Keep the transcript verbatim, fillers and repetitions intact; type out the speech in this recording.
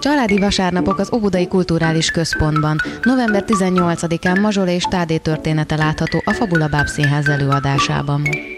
Családi vasárnapok az Óbudai Kulturális Központban. november tizennyolcadikán Mazsola és Tádé története látható a Fabula Bábszínház előadásában.